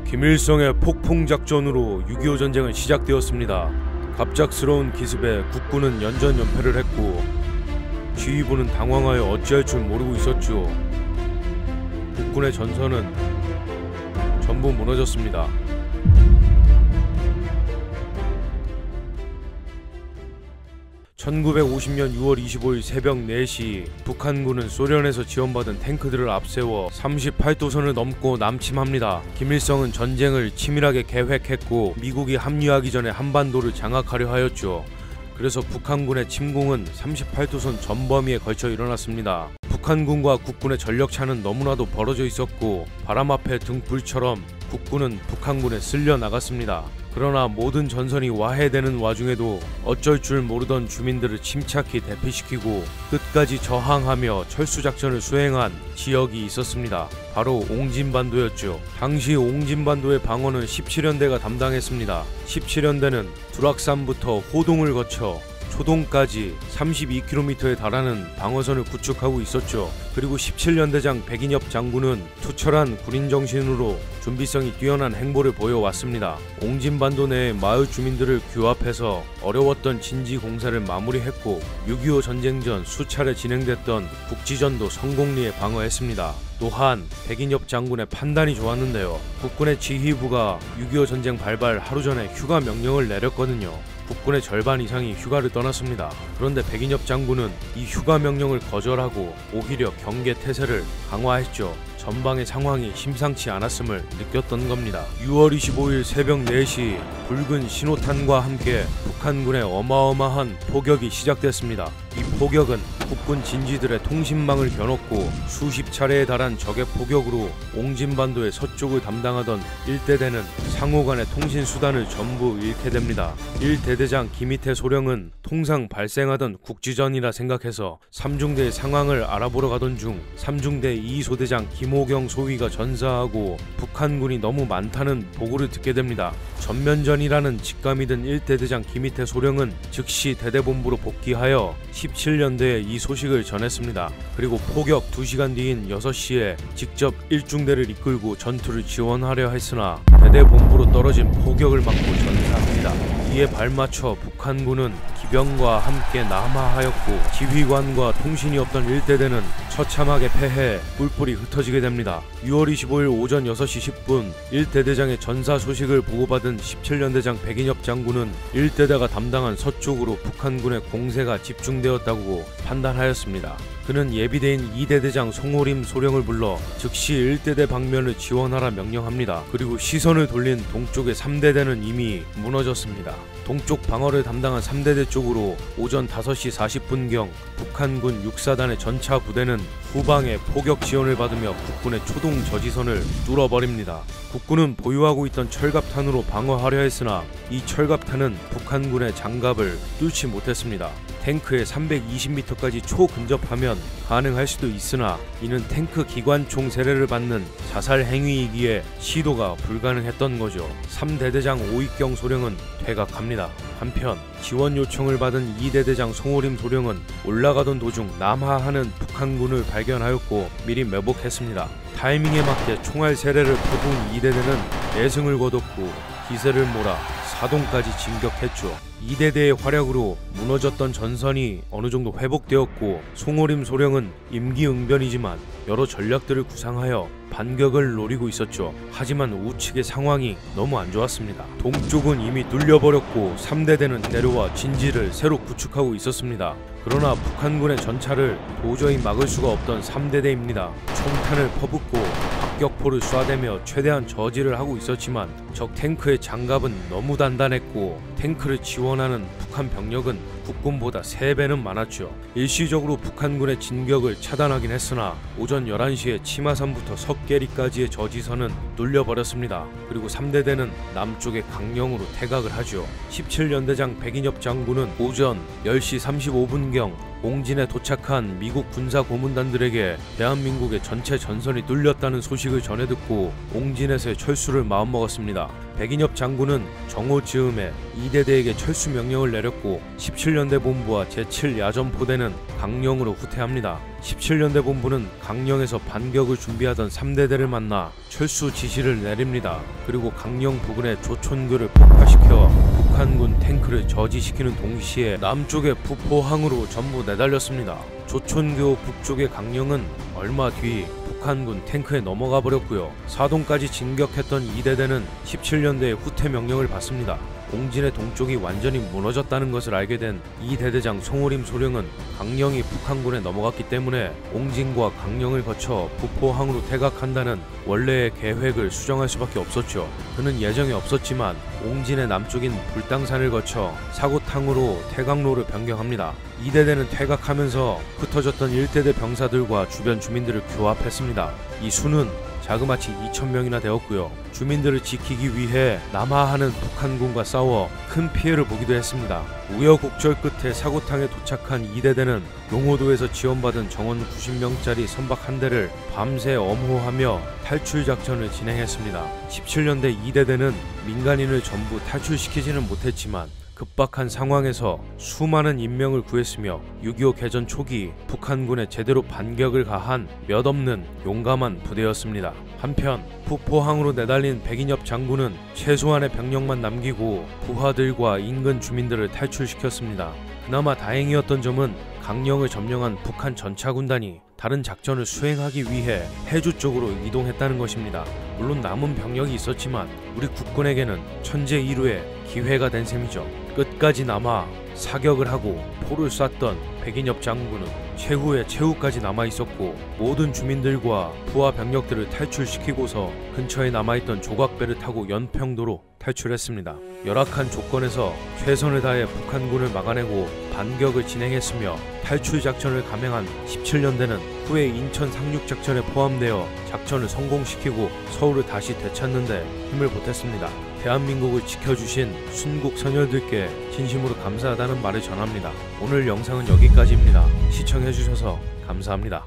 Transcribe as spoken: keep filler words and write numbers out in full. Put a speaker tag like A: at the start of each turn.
A: 김일성의 폭풍작전으로 육이오 전쟁은 시작되었습니다. 갑작스러운 기습에 국군은 연전연패를 했고 지휘부는 당황하여 어찌할 줄 모르고 있었죠. 국군의 전선은 전부 무너졌습니다. 천구백오십 년 유월 이십오일 새벽 네 시 북한군은 소련에서 지원받은 탱크들을 앞세워 삼십팔 도선을 넘고 남침합니다. 김일성은 전쟁을 치밀하게 계획했고 미국이 합류하기 전에 한반도를 장악하려 하였죠. 그래서 북한군의 침공은 삼십팔 도선 전범위에 걸쳐 일어났습니다. 북한군과 국군의 전력차는 너무나도 벌어져 있었고 바람 앞에 등불처럼 국군은 북한군에 쓸려 나갔습니다. 그러나 모든 전선이 와해되는 와중에도 어쩔 줄 모르던 주민들을 침착히 대피시키고 끝까지 저항하며 철수작전을 수행한 지역이 있었습니다. 바로 옹진반도였죠. 당시 옹진반도의 방어는 십칠 연대가 담당했습니다. 십칠 연대는 두락산부터 호동을 거쳐 초동까지 삼십이 킬로미터에 달하는 방어선을 구축하고 있었죠. 그리고 십칠 연대장 백인엽 장군은 투철한 군인정신으로 준비성이 뛰어난 행보를 보여왔습니다. 옹진반도 내의 마을 주민들을 규합해서 어려웠던 진지 공사를 마무리했고 육이오 전쟁 전 수차례 진행됐던 국지전도 성공리에 방어했습니다. 또한 백인엽 장군의 판단이 좋았는데요. 국군의 지휘부가 육이오 전쟁 발발 하루 전에 휴가 명령을 내렸거든요. 국군의 절반 이상이 휴가를 떠났습니다. 그런데 백인엽 장군은 이 휴가 명령을 거절하고 오히려 경계 태세를 강화했죠. 전방의 상황이 심상치 않았음을 느꼈던 겁니다. 유월 이십오일 새벽 네 시 붉은 신호탄과 함께 북한군의 어마어마한 포격이 시작됐습니다. 이 포격은 국군 진지들의 통신망을 겨눴고 수십 차례에 달한 적의 포격으로 옹진반도의 서쪽을 담당하던 일 대대는 상호간의 통신수단을 전부 잃게 됩니다. 일 대대장 김희태 소령은 통상 발생하던 국지전이라 생각해서 삼중대의 상황을 알아보러 가던 중 삼중대 이 소대장 김호경 소위가 전사하고 북한군이 너무 많다는 보고를 듣게 됩니다. 전면전이라는 직감이 든 일 대대장 김희태 소령은 즉시 대대본부로 복귀하여 십칠 연대에 이 소식을 전했습니다. 그리고 포격 두 시간 뒤인 여섯 시에 직접 일 중대를 이끌고 전투를 지원하려 했으나 대대본부로 떨어진 포격을 맞고 전사합니다. 이에 발맞춰 북한군은 기병과 함께 남하하였고 지휘관과 통신이 없던 일 대대는 처참하게 패해 뿔뿔이 흩어지게 됩니다. 유월 이십오일 오전 여섯 시 십 분 일 대대장의 전사 소식을 보고받은 십칠 연대장 백인엽 장군은 일 대대가 담당한 서쪽으로 북한군의 공세가 집중되었다고 판단하였습니다. 그는 예비대인 이 대대장 송호림 소령을 불러 즉시 일 대대 방면을 지원하라 명령합니다. 그리고 시선을 돌린 동쪽의 삼 대대는 이미 무너졌습니다. 동쪽 방어를 담당한 삼 대대 쪽으로 오전 다섯 시 사십 분경 북한군 육사단의 전차 부대는 후방에 포격 지원을 받으며 국군의 초동 저지선을 뚫어버립니다. 국군은 보유하고 있던 철갑탄으로 방어하려 했으나 이 철갑탄은 북한군의 장갑을 뚫지 못했습니다. 탱크에 삼백이십 미터까지 초근접하면 가능할 수도 있으나 이는 탱크 기관총 세례를 받는 자살 행위이기에 시도가 불가능했던 거죠. 삼 대대장 오익경 소령은 퇴각합니다. 한편 지원 요청을 받은 이 대대장 송호림 소령은 올라가던 도중 남하하는 북한군을 발견하였고 미리 매복했습니다. 타이밍에 맞게 총알 세례를 퍼부은 이 대대는 내승을 거뒀고 기세를 몰아 사동까지 진격했죠. 이 대대의 활약으로 무너졌던 전선이 어느 정도 회복되었고 송호림 소령은 임기응변이지만 여러 전략들을 구상하여 반격을 노리고 있었죠. 하지만 우측의 상황이 너무 안 좋았습니다. 동쪽은 이미 뚫려버렸고 삼 대대는 내려와 진지를 새로 구축하고 있었습니다. 그러나 북한군의 전차를 도저히 막을 수가 없던 삼 대대입니다. 총탄을 퍼붓고 박격포를 쏴대며 최대한 저지를 하고 있었지만 적 탱크의 장갑은 너무 단단했고 탱크를 지원하는 북한 병력은 국군보다 세 배는 많았죠. 일시적으로 북한군의 진격을 차단하긴 했으나 오전 열한 시에 치마산부터 석계리까지의 저지선은 뚫려버렸습니다. 그리고 삼 대대는 남쪽의 강령으로 퇴각을 하죠. 십칠 연대장 백인엽 장군은 오전 열 시 삼십오 분경 옹진에 도착한 미국 군사 고문단들에게 대한민국의 전체 전선이 뚫렸다는 소식을 전해 전해 듣고 옹진에서의 철수를 마음먹었습니다. 백인엽 장군은 정오 즈음에 이대대에게 철수 명령을 내렸고 십칠 년대 본부와 제칠 야전포대는 강령으로 후퇴합니다. 십칠 년대 본부는 강령에서 반격을 준비하던 삼대대를 만나 철수 지시를 내립니다. 그리고 강령 부근의 조촌교를 폭파시켜 북한군 탱크를 저지시키는 동시에 남쪽의 부포항으로 전부 내달렸습니다. 조촌교 북쪽의 강령은 얼마 뒤 북한군 탱크에 넘어가 버렸고요. 사동까지 진격했던 이대대는 십칠 년대에 후퇴 명령을 받습니다. 옹진의 동쪽이 완전히 무너졌다는 것을 알게 된 이 대대장 송오림 소령은 강령이 북한군에 넘어갔기 때문에 옹진과 강령을 거쳐 부포항으로 퇴각한다는 원래의 계획을 수정할 수밖에 없었죠. 그는 예정이 없었지만 옹진의 남쪽인 불당산을 거쳐 사고탕으로 퇴각로를 변경합니다. 이 대대는 퇴각하면서 흩어졌던 일 대대 병사들과 주변 주민들을 교합했습니다. 이 수는 자그마치 이천 명이나 되었고요. 주민들을 지키기 위해 남하하는 북한군과 싸워 큰 피해를 보기도 했습니다. 우여곡절 끝에 사고탕에 도착한 이 대대는 용호도에서 지원받은 정원 구십 명짜리 선박 한 대를 밤새 엄호하며 탈출 작전을 진행했습니다. 십칠 년대 이 대대는 민간인을 전부 탈출시키지는 못했지만 급박한 상황에서 수많은 인명을 구했으며 육이오 개전 초기 북한군에 제대로 반격을 가한 몇 없는 용감한 부대였습니다. 한편 부포항으로 내달린 백인엽 장군은 최소한의 병력만 남기고 부하들과 인근 주민들을 탈출시켰습니다. 그나마 다행이었던 점은 강령을 점령한 북한 전차군단이 다른 작전을 수행하기 위해 해주 쪽으로 이동했다는 것입니다. 물론 남은 병력이 있었지만 우리 국군에게는 천재일우의 기회가 된 셈이죠. 끝까지 남아 사격을 하고 포를 쐈던 백인엽 장군은 최후의 최후까지 남아있었고 모든 주민들과 부하 병력들을 탈출시키고서 근처에 남아있던 조각배를 타고 연평도로 탈출했습니다. 열악한 조건에서 최선을 다해 북한군을 막아내고 반격을 진행했으며 탈출 작전을 감행한 십칠 년대는 후에 인천 상륙작전에 포함되어 작전을 성공시키고 서울을 다시 되찾는데 힘을 보탰습니다. 대한민국을 지켜주신 순국 선열들께 진심으로 감사하다는 말을 전합니다. 오늘 영상은 여기까지입니다. 시청해주셔서 감사합니다.